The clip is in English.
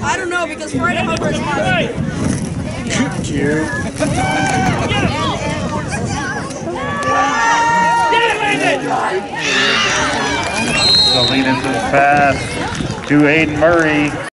I don't know because Friday Hopper is my Cute. Salinas is fast to Aiden Murray.